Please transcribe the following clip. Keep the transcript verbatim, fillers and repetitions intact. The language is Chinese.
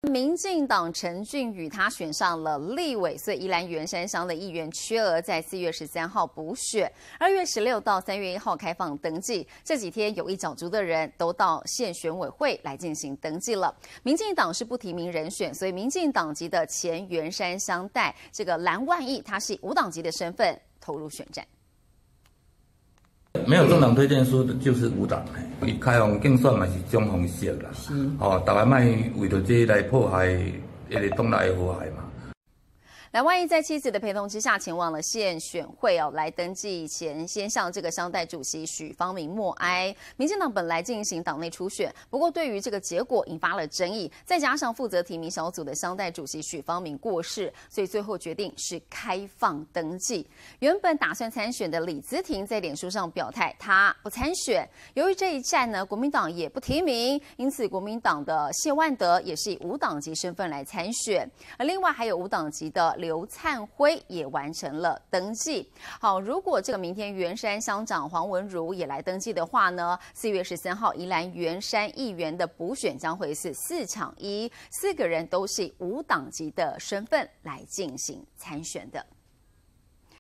民进党陈俊宇他选上了立委，所以宜兰员山乡的议员缺额在四月十三号补选，二月十六到三月一号开放登记。这几天有意角逐的人都到县选委会来进行登记了。民进党是不提名人选，所以民进党籍的前员山乡代这个蓝万益，他是以无党籍的身份投入选战。 没有政党推荐书就是无党，伊开放竞选嘛是种方式啦。是，哦，大家莫为着这来破坏一个党内和谐嘛。 蓝万益在妻子的陪同之下前往了县选会哦，来登记前先向这个乡代主席许芳明默哀。民进党本来进行党内初选，不过对于这个结果引发了争议，再加上负责提名小组的乡代主席许芳明过世，所以最后决定是开放登记。原本打算参选的李姿婷在脸书上表态，她不参选。由于这一战呢，国民党也不提名，因此国民党的谢万德也是以无党籍身份来参选，而另外还有无党籍的 刘灿辉也完成了登记。好，如果这个明天员山乡长黄文如也来登记的话呢，四月十三号宜兰员山议员的补选将会是四抢一，四个人都是以无党籍的身份来进行参选的。